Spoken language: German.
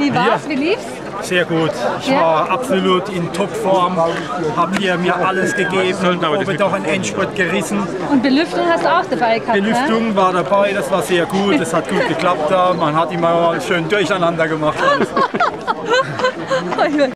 Wie war's? Wie lief's? Sehr gut. Ich war absolut in Topform, habe hier mir alles gegeben, habe doch einen Endspurt gerissen. Und Belüftung hast du auch dabei gehabt, Belüftung war dabei, das war sehr gut, es hat gut geklappt da. Man hat immer schön durcheinander gemacht. Alles.